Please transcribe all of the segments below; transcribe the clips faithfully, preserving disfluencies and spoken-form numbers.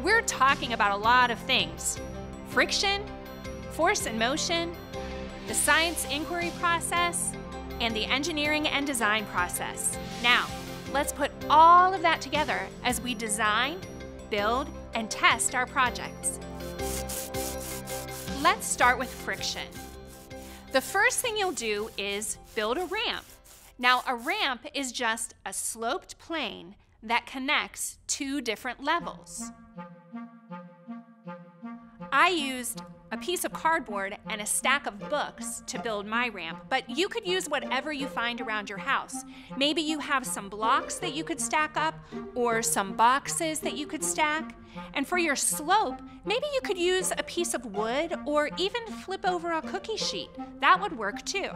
we're talking about a lot of things: friction, force and motion, the science inquiry process, and the engineering and design process. Now, let's put all of that together as we design, build, and test our projects. Let's start with friction. The first thing you'll do is build a ramp. Now, a ramp is just a sloped plane that connects two different levels. I used a piece of cardboard and a stack of books to build my ramp, but you could use whatever you find around your house. Maybe you have some blocks that you could stack up or some boxes that you could stack. And for your slope, maybe you could use a piece of wood or even flip over a cookie sheet. That would work too.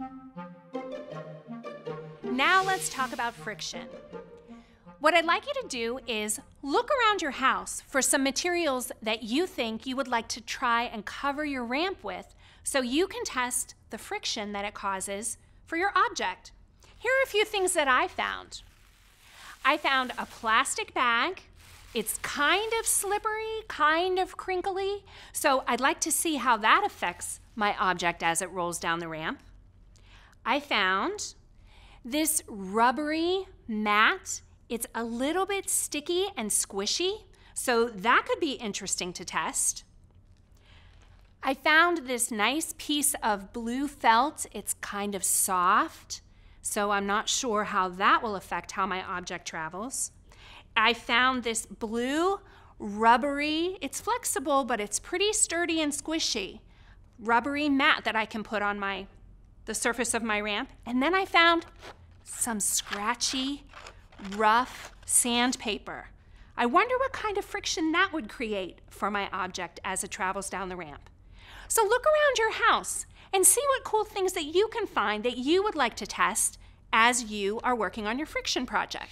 Now let's talk about friction. What I'd like you to do is look around your house for some materials that you think you would like to try and cover your ramp with so you can test the friction that it causes for your object. Here are a few things that I found. I found a plastic bag. It's kind of slippery, kind of crinkly, so I'd like to see how that affects my object as it rolls down the ramp. I found this rubbery mat. It's a little bit sticky and squishy, so that could be interesting to test. I found this nice piece of blue felt. It's kind of soft, so I'm not sure how that will affect how my object travels. I found this blue, rubbery, it's flexible, but it's pretty sturdy and squishy, rubbery mat that I can put on my, the surface of my ramp. And then I found some scratchy, rough sandpaper. I wonder what kind of friction that would create for my object as it travels down the ramp. So look around your house and see what cool things that you can find that you would like to test as you are working on your friction project.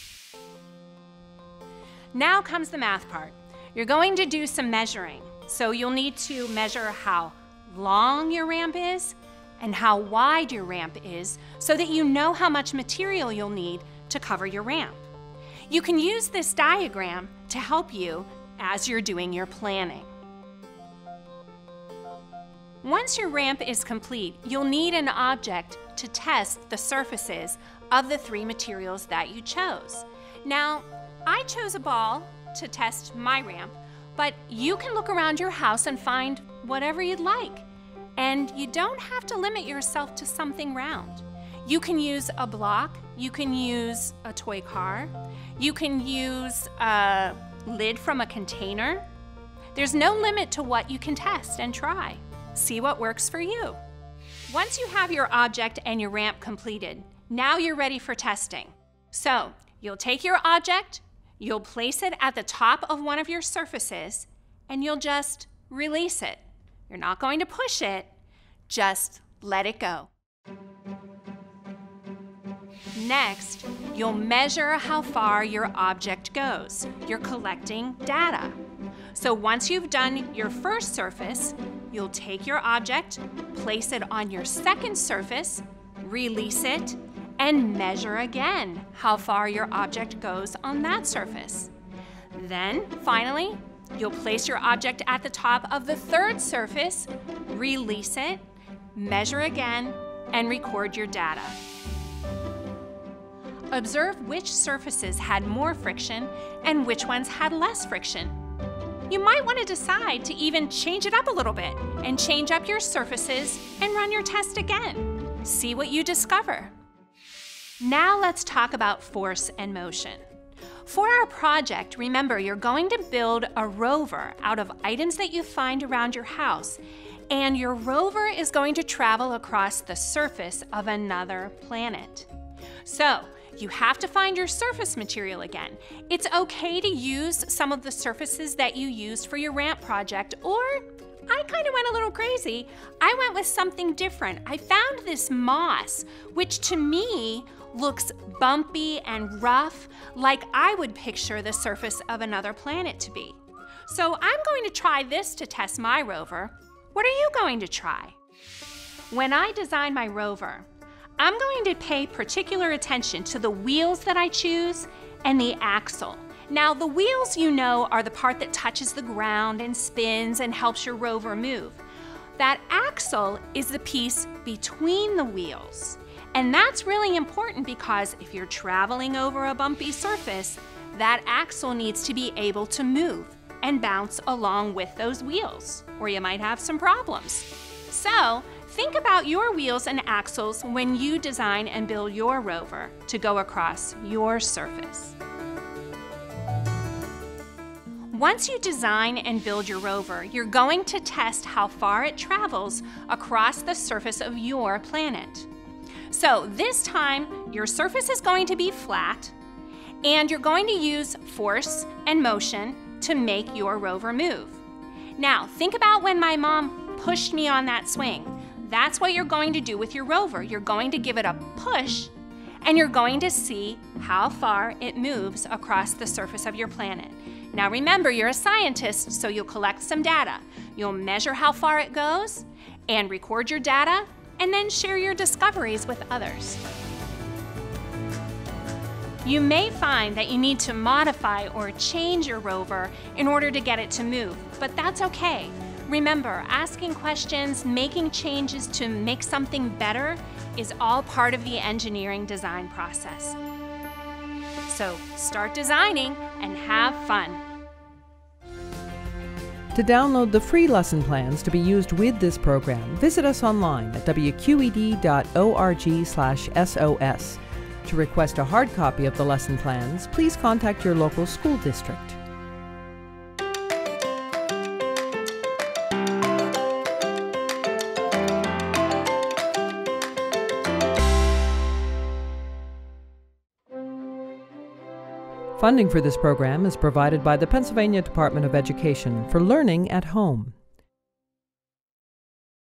Now comes the math part. You're going to do some measuring. So you'll need to measure how long your ramp is and how wide your ramp is so that you know how much material you'll need to cover your ramp. You can use this diagram to help you as you're doing your planning. Once your ramp is complete, you'll need an object to test the surfaces of the three materials that you chose. Now, I chose a ball to test my ramp, but you can look around your house and find whatever you'd like. And you don't have to limit yourself to something round. You can use a block, you can use a toy car, you can use a lid from a container. There's no limit to what you can test and try. See what works for you. Once you have your object and your ramp completed, now you're ready for testing. So you'll take your object, you'll place it at the top of one of your surfaces, and you'll just release it. You're not going to push it, just let it go. Next, you'll measure how far your object goes. You're collecting data. So once you've done your first surface, you'll take your object, place it on your second surface, release it, and measure again how far your object goes on that surface. Then, finally, you'll place your object at the top of the third surface, release it, measure again, and record your data. Observe which surfaces had more friction and which ones had less friction. You might want to decide to even change it up a little bit and change up your surfaces and run your test again. See what you discover. Now let's talk about force and motion. For our project, remember you're going to build a rover out of items that you find around your house, and your rover is going to travel across the surface of another planet. So, you have to find your surface material again. It's okay to use some of the surfaces that you used for your ramp project, or I kind of went a little crazy. I went with something different. I found this moss, which to me looks bumpy and rough, like I would picture the surface of another planet to be. So I'm going to try this to test my rover. What are you going to try? When I design my rover, I'm going to pay particular attention to the wheels that I choose and the axle. Now, the wheels, you know, are the part that touches the ground and spins and helps your rover move. That axle is the piece between the wheels. And that's really important because if you're traveling over a bumpy surface, that axle needs to be able to move and bounce along with those wheels, or you might have some problems. So, think about your wheels and axles when you design and build your rover to go across your surface. Once you design and build your rover, you're going to test how far it travels across the surface of your planet. So this time, your surface is going to be flat, and you're going to use force and motion to make your rover move. Now, think about when my mom pushed me on that swing. That's what you're going to do with your rover. You're going to give it a push, and you're going to see how far it moves across the surface of your planet. Now remember, you're a scientist, so you'll collect some data. You'll measure how far it goes and record your data, and then share your discoveries with others. You may find that you need to modify or change your rover in order to get it to move, but that's okay. Remember, asking questions, making changes to make something better is all part of the engineering design process. So start designing and have fun. To download the free lesson plans to be used with this program, visit us online at W Q E D dot org slash S O S. To request a hard copy of the lesson plans, please contact your local school district. Funding for this program is provided by the Pennsylvania Department of Education for Learning at Home.